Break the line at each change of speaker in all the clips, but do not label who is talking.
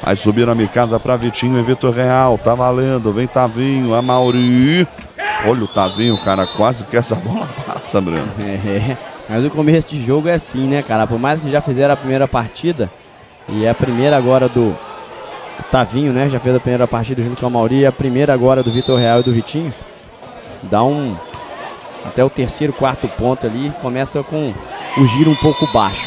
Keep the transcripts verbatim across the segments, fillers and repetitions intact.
Vai subir a Mikasa para Vitinho e Vitor Real. Tá valendo, vem Tavinho, a Mauri. Olha o Tavinho, cara, quase que essa bola passa, Breno.
É, mas o começo de jogo é assim, né, cara? Por mais que já fizeram a primeira partida, e é a primeira agora do Tavinho, né? Já fez a primeira partida junto com a Mauri, e a primeira agora do Vitor Real e do Vitinho. Dá um... até o terceiro, quarto ponto ali, começa com o giro um pouco baixo.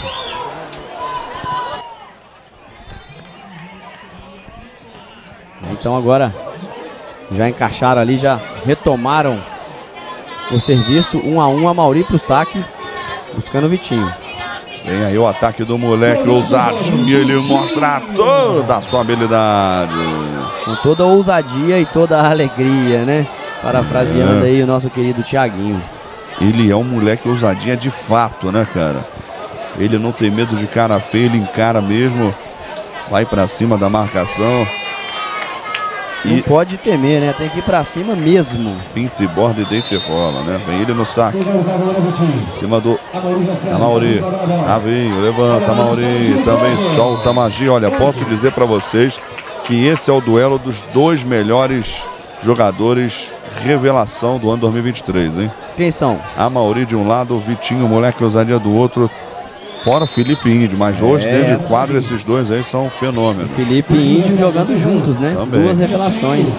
Então agora já encaixaram ali, já retomaram o serviço. Um a um, a Mauri pro saque, buscando o Vitinho.
Vem aí o ataque do moleque ousado, e ele mostra toda a sua habilidade.
Com toda a ousadia e toda a alegria, né? Parafraseando é. aí o nosso querido Thiaguinho.
Ele é um moleque ousadia de fato, né, cara? Ele não tem medo de cara feia, ele encara mesmo. Vai pra cima da marcação.
Não e pode temer, né? Tem que ir pra cima mesmo.
Pinta e borda e deita e rola, né? Vem ele no saque. Em cima do a Mauri. Tavinho, levanta a Mauri. Também solta a magia. Olha, posso dizer pra vocês que esse é o duelo dos dois melhores jogadores revelação do ano dois mil e vinte e três, hein?
Quem são?
A Mauri de um lado, o Vitinho, o moleque ousadia do outro. Fora o Felipe Índio, mas hoje, é, dentro de quadro, sim, esses dois aí são fenômenos.
Felipe e Índio jogando juntos, né? Também. Duas revelações.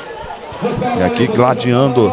E aqui gladiando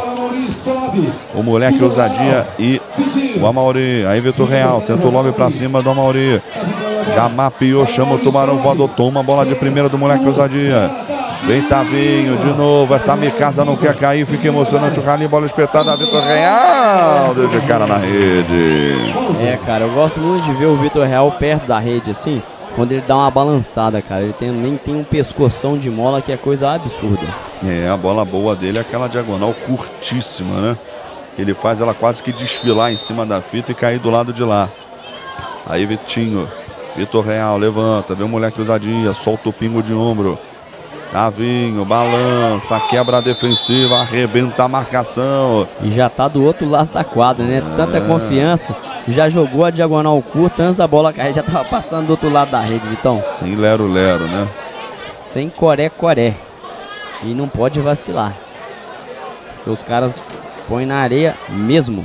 o moleque ousadia e o Amauri. Aí Vitor Real tenta o lobby pra cima do Amauri. Já mapeou, chama o tubarão voador, toma a bola de primeira do moleque ousadia. Vem Tavinho de novo, essa Mikasa não quer cair, fica emocionante o ralinho, bola espetada, Vitor Real, deu de cara na rede.
É, cara, eu gosto muito de ver o Vitor Real perto da rede, assim, quando ele dá uma balançada, cara. Ele tem, nem tem um pescoção de mola, que é coisa absurda.
É, a bola boa dele é aquela diagonal curtíssima, né? Ele faz ela quase que desfilar em cima da fita e cair do lado de lá. Aí Vitinho, Vitor Real levanta, vê o moleque ousadia, solta o pingo de ombro. Tavinho, balança, quebra a defensiva, arrebenta a marcação.
E já tá do outro lado da quadra, né? É. Tanta confiança. Já jogou a diagonal curta, antes da bola cair, já tava passando do outro lado da rede, Vitão.
Sem lero-lero, né?
Sem coré-coré. E não pode vacilar. Porque os caras põem na areia mesmo.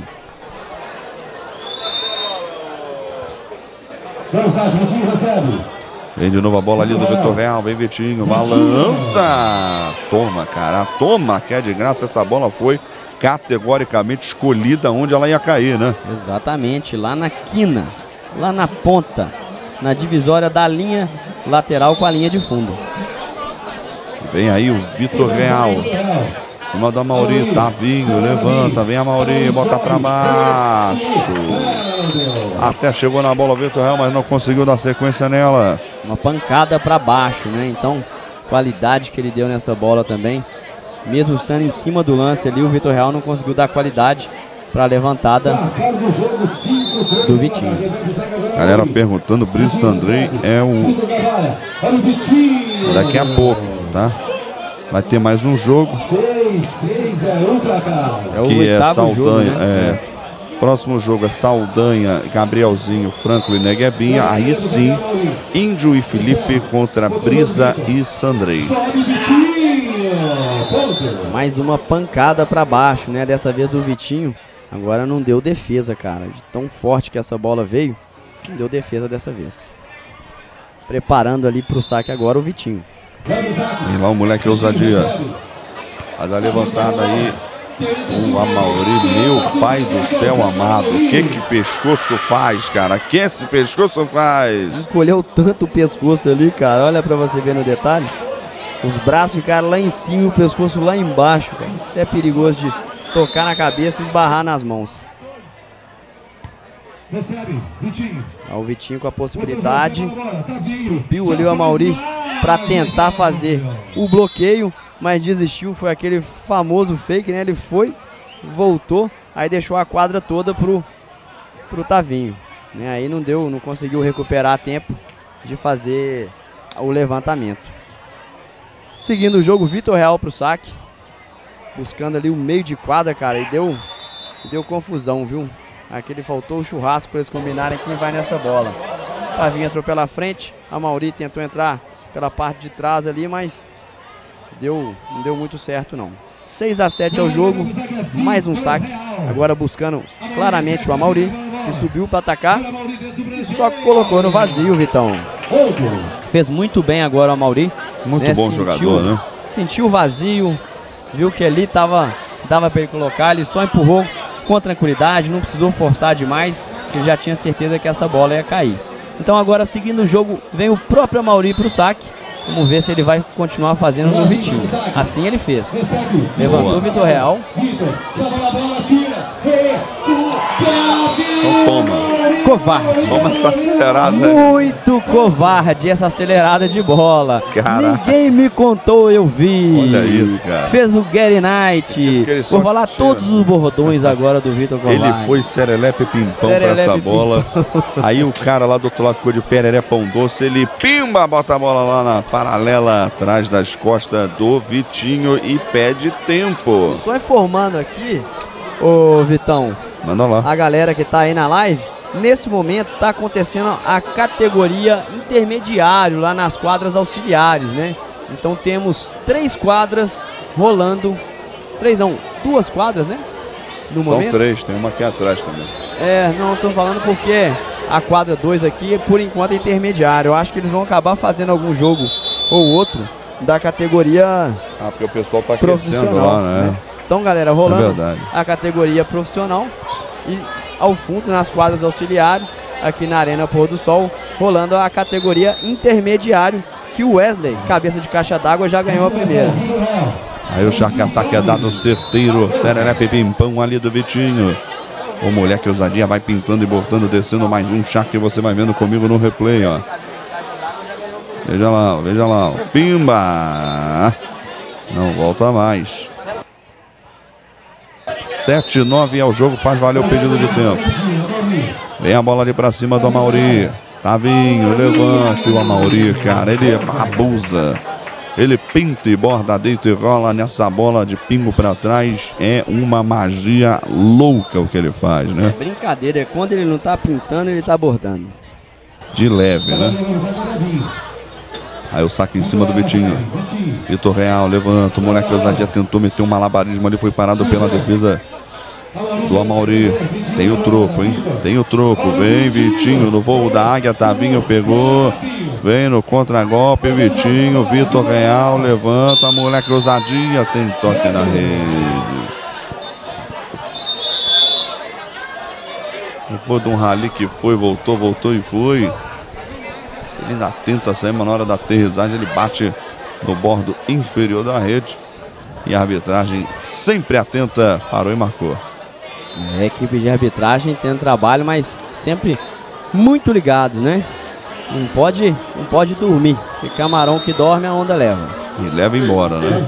Vamos lá, Vitinho recebe.
Vem de novo a bola ali do Vitor Real, vem Vitinho, balança. Toma, cara, toma, que é de graça. Essa bola foi categoricamente escolhida onde ela ia cair, né?
Exatamente, lá na quina, lá na ponta, na divisória da linha lateral com a linha de fundo.
Vem aí o Vitor Real, em cima da Mauri, Tavinho, levanta, vem a Mauri, bota pra baixo. Até chegou na bola o Vitor Real, mas não conseguiu dar sequência nela.
Uma pancada para baixo, né? Então, qualidade que ele deu nessa bola também. Mesmo estando em cima do lance ali, o Vitor Real não conseguiu dar qualidade para a levantada do Vitinho.
Galera perguntando, Brice Andrei é o... daqui a pouco, tá? Vai ter mais um jogo.
É o
que é Saldanha,
jogo, né?
é... Próximo jogo é Saldanha, Gabrielzinho, Franklin e Neguebinha. Aí sim, Índio e Felipe contra Brisa e Sandrei.
Mais uma pancada para baixo, né? Dessa vez do Vitinho. Agora não deu defesa, cara. De tão forte que essa bola veio, não deu defesa dessa vez. Preparando ali pro saque agora o Vitinho.
Vem lá o moleque ousadia. Faz a levantada aí. O Amauri, meu pai do céu amado, o que que pescoço faz, cara? O que esse pescoço faz?
Encolheu tanto o pescoço ali, cara, olha pra você ver no detalhe. Os braços ficaram lá em cima e o pescoço lá embaixo, cara. Até perigoso de tocar na cabeça e esbarrar nas mãos.
Recebe, Vitinho.
O Vitinho com a possibilidade. Subiu ali o Amauri pra tentar fazer o bloqueio, mas desistiu. Foi aquele famoso fake, né? Ele foi, voltou, aí deixou a quadra toda pro, pro Tavinho, né? Aí não deu, não conseguiu recuperar tempo de fazer o levantamento. Seguindo o jogo, Vitor Real pro saque, buscando ali o meio de quadra, cara, e deu, deu confusão, viu? Aqui ele faltou o churrasco para eles combinarem quem vai nessa bola. Tavinho entrou pela frente, a Mauri tentou entrar pela parte de trás ali, mas deu, não deu muito certo não. seis a sete ao jogo, mais um saque, agora buscando claramente o Amauri, que subiu para atacar, só colocou no vazio, Vitão. Fez muito bem agora o Amauri.
Muito
né?
bom
sentiu,
jogador, né?
Sentiu o vazio, viu que ali tava, dava para ele colocar, ele só empurrou com tranquilidade, não precisou forçar demais, ele já tinha certeza que essa bola ia cair. Então agora, seguindo o jogo, vem o próprio Amauri para o saque. Vamos ver se ele vai continuar fazendo no Vitinho. Assim ele fez. Levantou o Vitor Real.
Então toma.
Covarde.
Toma essa acelerada.
Muito covarde essa acelerada de bola.
Caraca.
Ninguém me contou, eu vi.
Olha isso, cara.
Fez o Gary Knight.
É tipo
Vou falar todos os bordões agora do Vitor Covarde.
Ele foi serelepe pimpão pra essa bola. Aí o cara lá do outro lado ficou de pereré pão doce. Ele pimba, bota a bola lá na paralela atrás das costas do Vitinho e pede tempo.
Só informando aqui, ô Vitão,
manda lá.
A galera que tá aí na live, nesse momento tá acontecendo a categoria intermediário lá nas quadras auxiliares, né? Então temos três quadras rolando, três não, duas quadras, né? No
São
momento.
três, tem uma aqui atrás também.
É, não, tô falando porque a quadra dois aqui, por enquanto, é intermediário. Eu acho que eles vão acabar fazendo algum jogo ou outro da categoria
Ah, porque o pessoal tá
profissional,
crescendo lá, né?
né? Então, galera, rolando
É
a categoria profissional e ao fundo, nas quadras auxiliares, aqui na Arena Pôr do Sol, rolando a categoria intermediário, que o Wesley, cabeça de caixa d'água, já ganhou a primeira.
Aí o charque-ataque é dado certeiro. Serelepe pimpão ali do Vitinho. O moleque ousadia vai pintando e botando, descendo mais um charque que você vai vendo comigo no replay, ó. Veja lá, veja lá. Ó. Pimba! Não volta mais. sete a nove ao jogo, faz valer o pedido de tempo. Vem a bola ali pra cima do Amauri. Tavinho, levanta o Amauri, cara. Ele abusa. Ele pinta e borda, deita e rola nessa bola de pingo pra trás. É uma magia louca o que ele faz, né?
Brincadeira, é quando ele não tá pintando, ele tá bordando.
De leve, né? Aí o saque em cima do Vitinho. Vitor Real levanta. O moleque ousadia tentou meter um malabarismo ali. Foi parado pela defesa do Amauri. Tem o troco, hein? Tem o troco. Vem Vitinho no voo da águia. Tavinho pegou. Vem no contragolpe. Vitinho. Vitor Real levanta. Moleque ousadia. Tem toque na rede. Depois de um rally que foi, voltou, voltou e foi. Ele ainda tenta sair, mas na hora da aterrissagem ele bate no bordo inferior da rede. E a arbitragem sempre atenta, parou e marcou.
É, a equipe de arbitragem tem um trabalho, mas sempre muito ligados, né? Não pode, não pode dormir. E camarão que dorme, a onda leva.
E leva embora, né?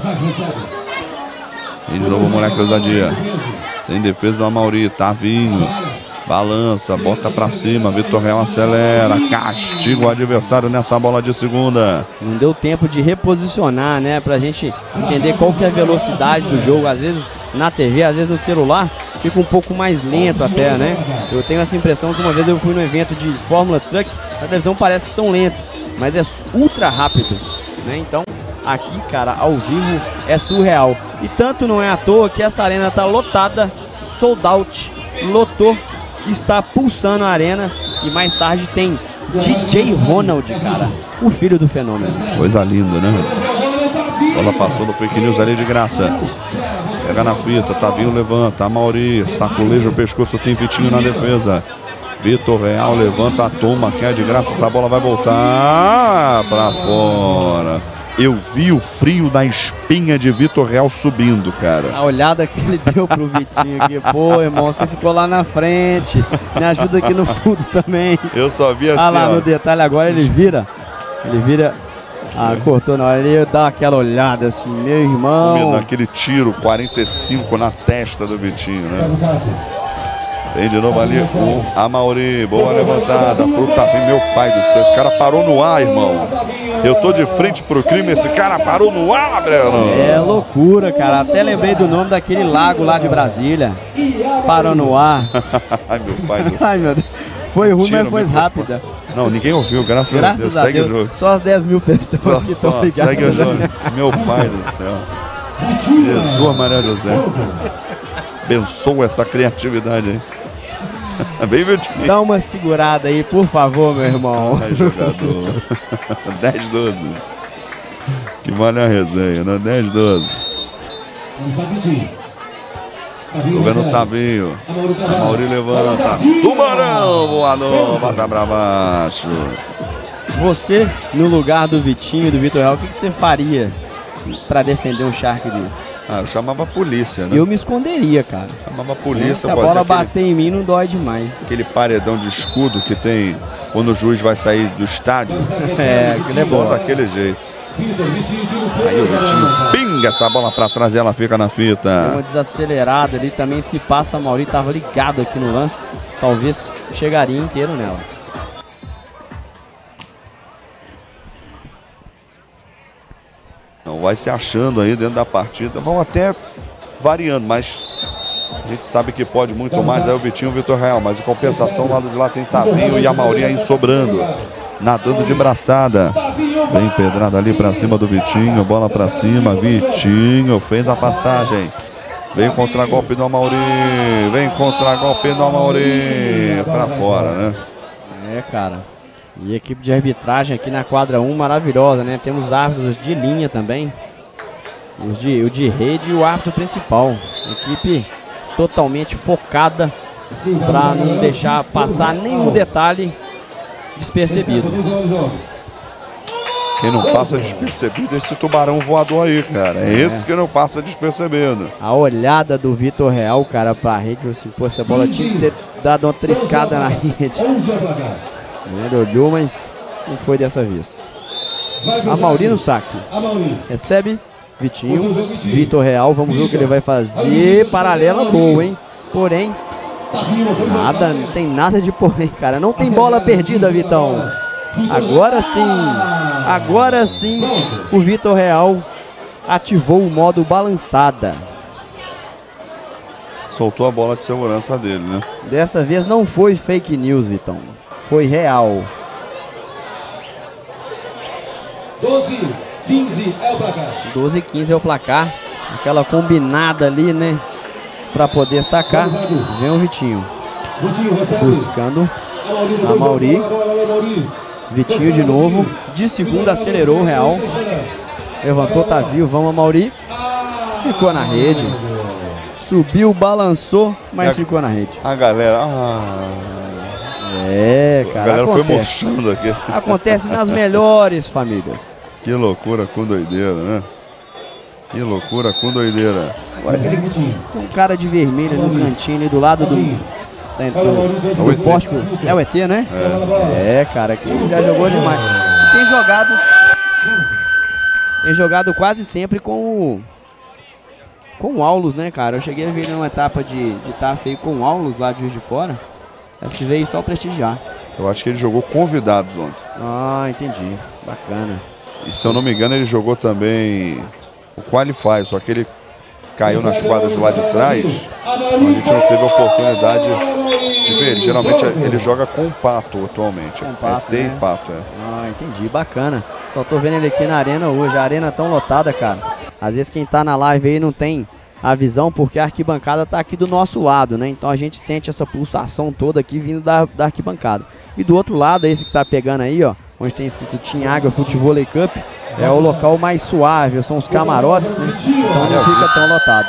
E de novo o moleque ousadia. Tem defesa do Amauri, Tavinho. Balança, bota pra cima, Vitor Real acelera, castiga o adversário nessa bola de segunda.
Não deu tempo de reposicionar, né? Pra gente entender qual que é a velocidade do jogo. Às vezes na T V, às vezes no celular, fica um pouco mais lento até, né? Eu tenho essa impressão que uma vez eu fui no evento de Fórmula Truck, a televisão parece que são lentos, mas é ultra rápido, né? Então, aqui, cara, ao vivo é surreal. E tanto não é à toa que essa arena tá lotada, sold out, lotou. Está pulsando a arena e mais tarde tem D J Ronald, cara, o filho do fenômeno.
Coisa linda, né? Bola passou no fake news ali de graça. Pega na fita, Tavinho levanta, Amauri, sacoleja o pescoço, tem Vitinho na defesa. Vitor Real levanta a toma, que é de graça, essa bola vai voltar pra fora. Eu vi o frio da espinha de Vitor Real subindo, cara.
A olhada que ele deu pro Vitinho aqui. Pô, irmão, você ficou lá na frente. Me ajuda aqui no fundo também.
Eu só vi assim,
ah lá,
ó.
no detalhe agora ele vira. Ele vira. Ah, cortou na hora. Ele dá aquela olhada assim, meu irmão.
Naquele tiro quarenta e cinco na testa do Vitinho, né? Tem de novo ali o Amauri. Boa levantada pro Tavinho, meu pai do céu. Esse cara parou no ar, irmão. Eu tô de frente pro crime, esse cara parou no ar, Breno.
É loucura, cara. Até lembrei do nome daquele lago lá de Brasília. Parou no ar.
Ai, meu pai do céu.
Ai, meu Deus. Foi ruim,
Tira
mas foi rápida.
Não, ninguém ouviu, graças,
Graças
a Deus.
a
Segue
Deus.
o jogo.
Só as dez mil pessoas
Só,
que estão
só,
ligadas.
segue o jogo. Meu pai do céu. Jesus, Maria José. Abençoa essa criatividade aí. Bem, Vitinho.
Dá uma segurada aí, por favor, meu irmão.
Ai, jogador. dez, doze. Que vale a resenha, né? dez, doze. Tô vendo o Tavinho. A Mauri levanta. Tubarão voador, bota pra baixo.
Você, no lugar do Vitinho e do Vitor Real, o que, que você faria pra defender um Shark desse?
Ah, eu chamava a polícia, né?
Eu me esconderia, cara.
Chamava a polícia.
Se a
pode
bola
ser aquele,
bater em mim, não dói demais.
aquele paredão de escudo que tem quando o juiz vai sair do estádio.
É, aquele é
Só
bom.
daquele jeito. Aí o Vitinho pinga essa bola pra trás e ela fica na
Deu
fita.
uma desacelerada ali também. Se passa, a Mauri tava ligado aqui no lance. Talvez chegaria inteiro nela.
Não vai se achando aí dentro da partida. Vão até variando, mas a gente sabe que pode muito mais. Aí o Vitinho e o Vitor Real. Mas em compensação, lá do de lá tem Tavinho e a Mauri aí sobrando. Nadando de braçada. Bem pedrado ali pra cima do Vitinho. Bola pra cima. Vitinho fez a passagem. Vem contra-golpe do Amauri. Vem contra-golpe do Amauri. Pra fora, né?
É, cara. E a equipe de arbitragem aqui na quadra um, maravilhosa, né? Temos árbitros de linha também. Os de, o de rede e o árbitro principal. Equipe totalmente focada para não deixar passar nenhum detalhe despercebido.
Quem não passa despercebido é esse tubarão voador aí, cara. É, é. esse que não passa despercebido.
A olhada do Vitor Real, cara, pra rede, assim, pô, essa bola tinha que ter dado uma triscada na rede. Ele olhou, mas não foi dessa vez. A Mauri no saque. Recebe Vitinho, Vitor Real. Vamos ver o que ele vai fazer. Paralela boa, hein? Porém, nada, não tem nada de porém, cara. Não tem bola perdida, Vitão. Agora sim, agora sim, o Vitor Real ativou o modo balançada.
Soltou a bola de segurança dele, né?
Dessa vez não foi fake news, Vitão. Foi real.
doze, quinze é o placar.
doze, quinze é o placar. Aquela combinada ali, né? Pra poder sacar. Vem o Vitinho. Buscando a Mauri. Vitinho de novo. De segunda acelerou o Real. Levantou, tá vivo. Vamos a Mauri. Ficou na rede. Subiu, balançou, mas a, ficou na rede.
A galera... Ah,
é, cara.
A galera
acontece.
foi murchando aqui.
Acontece nas melhores famílias.
Que loucura com doideira, né? Que loucura com doideira.
Agora aquele, tem um cara de vermelho no cantinho ali do lado do... Do, do, do pórtico. É o E T, né? É, é cara, que já jogou demais. Tem jogado... Tem jogado quase sempre com o... Com o Aulus, né, cara? Eu cheguei a ver numa etapa de estar de tá feio com o Aulus lá de Juiz de Fora. Essa que veio só prestigiar.
Eu acho que ele jogou convidados ontem.
Ah, entendi. Bacana.
E se eu não me engano, ele jogou também o Qualify, só que ele caiu nas quadras de lá de trás. A gente não teve a oportunidade de ver. Ele, geralmente ele joga com o Pato atualmente.
Com Pato,
é, tem
né?
Pato, é.
Ah, entendi. Bacana. Só tô vendo ele aqui na arena hoje. A arena tão lotada, cara. Às vezes quem tá na live aí não tem a visão, porque a arquibancada tá aqui do nosso lado, né? Então a gente sente essa pulsação toda aqui vindo da, da arquibancada. E do outro lado, esse que tá pegando aí, ó, onde tem escrito Team Águia Futevôlei Cup, é o local mais suave, são os camarotes, né? Então não fica tão lotado.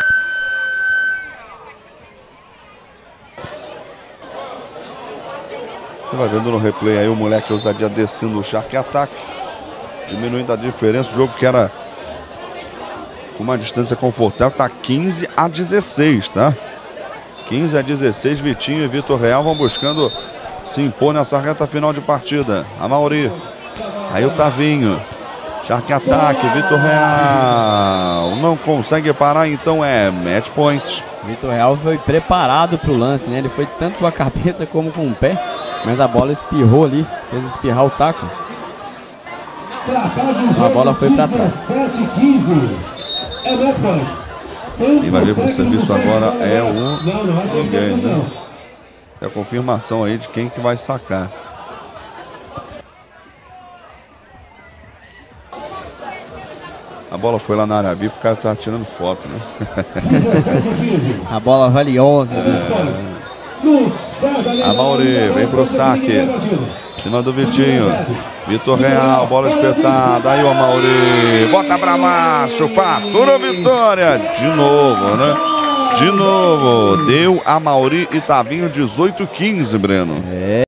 Você vai vendo no replay aí o moleque ousadia descendo o Shark ataque, diminuindo a diferença. O jogo que era com uma distância confortável tá quinze a dezesseis, tá? quinze a dezesseis, Vitinho e Vitor Real vão buscando se impor nessa reta final de partida. A Mauri. Aí o Tavinho. Shark ataque, Vitor Real. Não consegue parar, então é match point.
Vitor Real foi preparado para o lance, né? Ele foi tanto com a cabeça como com o pé, mas a bola espirrou ali, fez espirrar o taco. A bola foi para trás.
Quem vai ver para o serviço agora é o ninguém, né? É a confirmação aí de quem que vai sacar. A bola foi lá na área V I P, o cara tá tirando foto, né?
A bola valiosa.
A Mauri vem pro saque. Em cima do Vitinho. Vitor Real, bola espetada. Aí o Amauri bota pra macho. Fatura vitória. De novo, né? De novo. Deu a Mauri e Tavinho dezoito a quinze, Breno.
É.